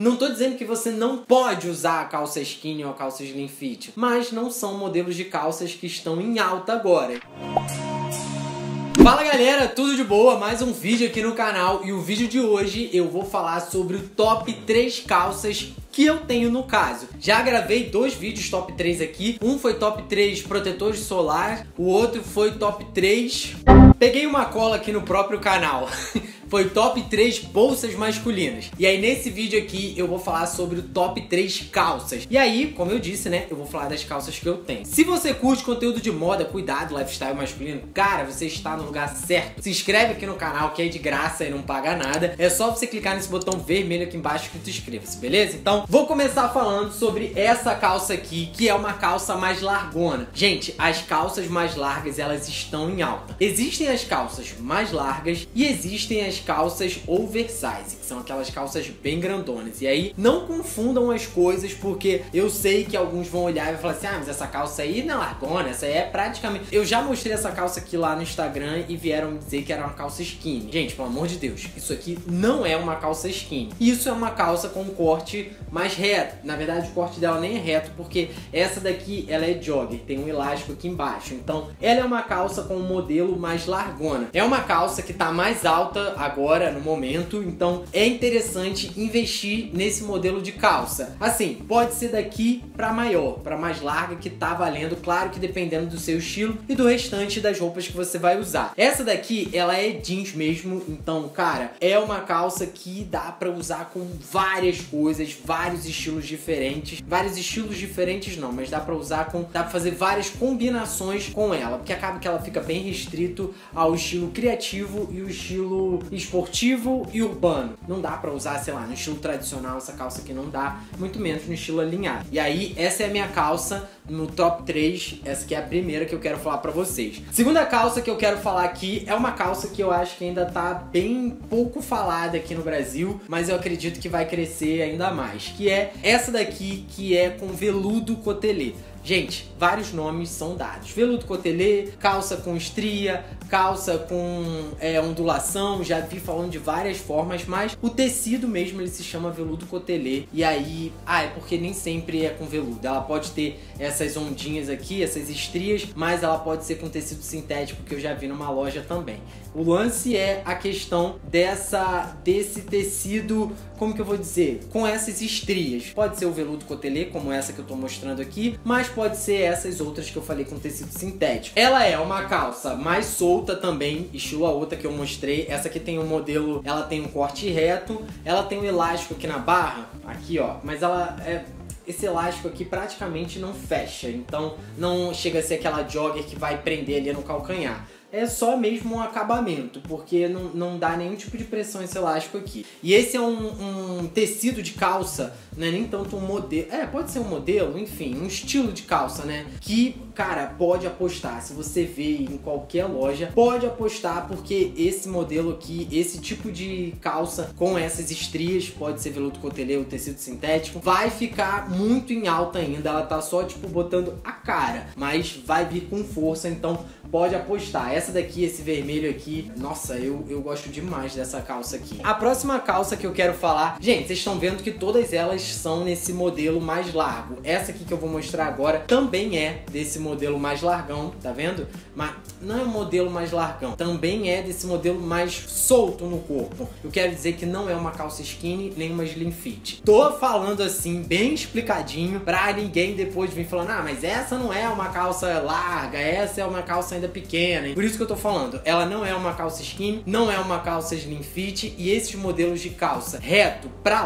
Não tô dizendo que você não pode usar a calça skinny ou a calça slim fit, mas não são modelos de calças que estão em alta agora. Fala galera, tudo de boa? Mais um vídeo aqui no canal e o vídeo de hoje eu vou falar sobre o top 3 calças que eu tenho no caso. Já gravei 2 vídeos top 3 aqui, um foi top 3 protetores solar, o outro foi top 3... Peguei uma cola aqui no próprio canal. Foi top 3 bolsas masculinas. E aí nesse vídeo aqui eu vou falar sobre o top 3 calças. E aí, como eu disse, né, eu vou falar das calças que eu tenho. Se você curte conteúdo de moda, cuidado, lifestyle masculino, cara, você está no lugar certo. Se inscreve aqui no canal que é de graça e não paga nada. É só você clicar nesse botão vermelho aqui embaixo que tu inscreva-se, beleza? Então, vou começar falando sobre essa calça aqui, que é uma calça mais largona. Gente, as calças mais largas, elas estão em alta. Existem as calças mais largas e existem as calças oversize, que são aquelas calças bem grandonas. E aí, não confundam as coisas, porque eu sei que alguns vão olhar e falar assim, ah, mas essa calça aí não é largona, essa aí é praticamente... Eu já mostrei essa calça aqui lá no Instagram e vieram me dizer que era uma calça skinny. Gente, pelo amor de Deus, isso aqui não é uma calça skinny. Isso é uma calça com um corte mais reto. Na verdade, o corte dela nem é reto, porque essa daqui, ela é jogger, tem um elástico aqui embaixo. Então, ela é uma calça com um modelo mais largona. É uma calça que tá mais alta agora, no momento, então é interessante investir nesse modelo de calça. Assim, pode ser daqui pra maior, pra mais larga, que tá valendo, claro que dependendo do seu estilo e do restante das roupas que você vai usar. Essa daqui, ela é jeans mesmo, então, cara, é uma calça que dá pra usar com várias coisas, vários estilos diferentes. Vários estilos diferentes não, mas dá pra usar com... Dá pra fazer várias combinações com ela, porque acaba que ela fica bem restrito ao estilo criativo e o estilo esportivo e urbano. Não dá pra usar, sei lá, no estilo tradicional, essa calça aqui não dá, muito menos no estilo alinhado. E aí, essa é a minha calça no top 3, essa aqui é a primeira que eu quero falar pra vocês. Segunda calça que eu quero falar aqui é uma calça que eu acho que ainda tá bem pouco falada aqui no Brasil, mas eu acredito que vai crescer ainda mais, que é essa daqui, que é com veludo cotelê. Gente, vários nomes são dados. Veludo cotelê, calça com estria, calça com ondulação, já vi falando de várias formas, mas o tecido mesmo ele se chama veludo cotelê. E aí, é porque nem sempre é com veludo. Ela pode ter essas ondinhas aqui, essas estrias, mas ela pode ser com tecido sintético, que eu já vi numa loja também. O lance é a questão desse tecido, como que eu vou dizer? Com essas estrias. Pode ser o veludo cotelê, como essa que eu tô mostrando aqui, mas pode ser essas outras que eu falei com tecido sintético. Ela é uma calça mais solta também, estilo a outra que eu mostrei. Essa aqui tem um modelo, ela tem um corte reto, ela tem um elástico aqui na barra, aqui ó, mas ela esse elástico aqui praticamente não fecha, então não chega a ser aquela jogger que vai prender ali no calcanhar. É só mesmo um acabamento, porque não dá nenhum tipo de pressão esse elástico aqui. E esse é um tecido de calça, não é nem tanto um modelo... pode ser um modelo, enfim, um estilo de calça, né? Que, cara, pode apostar. Se você vê em qualquer loja, pode apostar, porque esse modelo aqui, esse tipo de calça com essas estrias, pode ser veludo cotelê ou tecido sintético, vai ficar muito em alta ainda. Ela tá só, tipo, botando a cara, mas vai vir com força, então pode apostar. Essa daqui, esse vermelho aqui, nossa, eu gosto demais dessa calça aqui. A próxima calça que eu quero falar, gente, vocês estão vendo que todas elas são nesse modelo mais largo. Essa aqui que eu vou mostrar agora também é desse modelo mais largão, tá vendo? Mas não é um modelo mais largão, também é desse modelo mais solto no corpo. Eu quero dizer que não é uma calça skinny, nem uma slim fit. Tô falando assim, bem explicadinho, pra ninguém depois vir falando, ah, mas essa não é uma calça larga, essa é uma calça ainda pequena. Por isso que eu tô falando, ela não é uma calça skinny, não é uma calça slim fit, e esses modelos de calça reto pra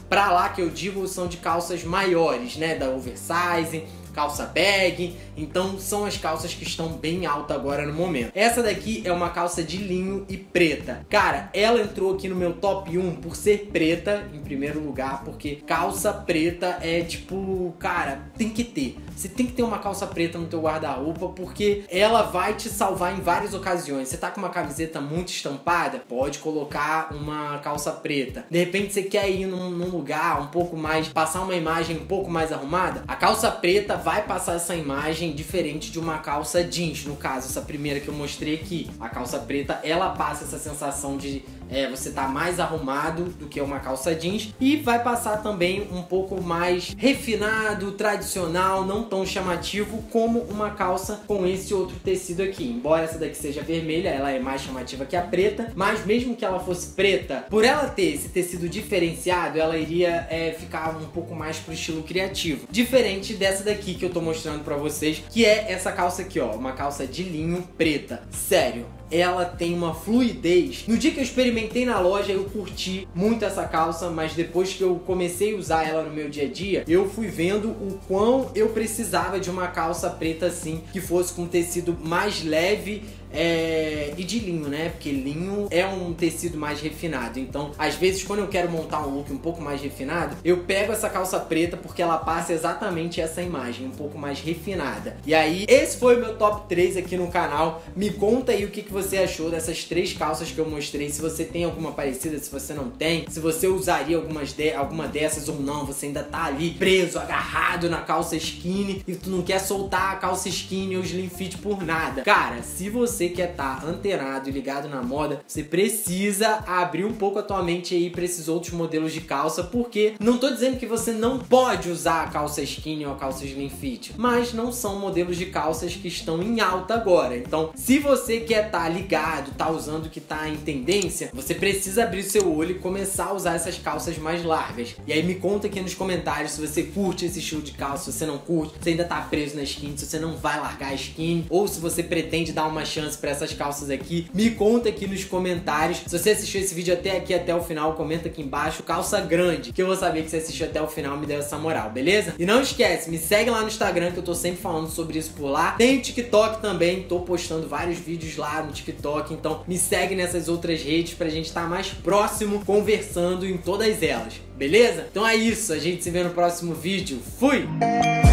lá que eu digo são de calças maiores, né, da oversize, calça bag, então são as calças que estão bem alta agora no momento. Essa daqui é uma calça de linho e preta. Cara, ela entrou aqui no meu top 1 por ser preta, em primeiro lugar, porque calça preta é tipo, cara, tem que ter. Você tem que ter uma calça preta no teu guarda-roupa, porque ela vai te salvar em várias ocasiões. Você tá com uma camiseta muito estampada, pode colocar uma calça preta. De repente você quer ir num lugar um pouco mais, passar uma imagem um pouco mais arrumada, a calça preta vai passar essa imagem diferente de uma calça jeans. No caso, essa primeira que eu mostrei aqui, a calça preta, ela passa essa sensação de você tá mais arrumado do que uma calça jeans, e vai passar também um pouco mais refinado, tradicional, não tão chamativo como uma calça com esse outro tecido aqui. Embora essa daqui seja vermelha, ela é mais chamativa que a preta, mas mesmo que ela fosse preta, por ela ter esse tecido diferenciado, ela iria ficar um pouco mais pro estilo criativo. Diferente dessa daqui que eu tô mostrando pra vocês, que é essa calça aqui, ó, uma calça de linho preta. Sério, ela tem uma fluidez. No dia que eu experimentei na loja, eu curti muito essa calça, mas depois que eu comecei a usar ela no meu dia a dia, eu fui vendo o quão eu precisava de uma calça preta assim, que fosse com tecido mais leve e de linho, né? Porque linho é um tecido mais refinado. Então, às vezes, quando eu quero montar um look um pouco mais refinado, eu pego essa calça preta porque ela passa exatamente essa imagem, um pouco mais refinada. E aí, esse foi o meu top 3 aqui no canal. Me conta aí o que você achou dessas 3 calças que eu mostrei. Se você tem alguma parecida, se você não tem, se você usaria alguma dessas ou não. Você ainda tá ali preso, agarrado na calça skinny e tu não quer soltar a calça skinny ou slim fit por nada. Cara, se você quer estar antenado e ligado na moda, você precisa abrir um pouco a tua mente aí para esses outros modelos de calça, porque não tô dizendo que você não pode usar a calça skinny ou a calça slim fit, mas não são modelos de calças que estão em alta agora. Então, se você quer estar ligado, tá usando o que tá em tendência, você precisa abrir seu olho e começar a usar essas calças mais largas. E aí me conta aqui nos comentários se você curte esse estilo de calça, se você não curte, se ainda tá preso na skinny, se você não vai largar a skinny, ou se você pretende dar uma chance para essas calças aqui. Me conta aqui nos comentários. Se você assistiu esse vídeo até aqui, até o final, comenta aqui embaixo calça grande, que eu vou saber que você assistiu até o final e me deu essa moral, beleza? E não esquece, me segue lá no Instagram, que eu tô sempre falando sobre isso por lá. Tem o TikTok também, tô postando vários vídeos lá no TikTok, então me segue nessas outras redes pra gente estar mais próximo, conversando em todas elas, beleza? Então é isso, a gente se vê no próximo vídeo. Fui!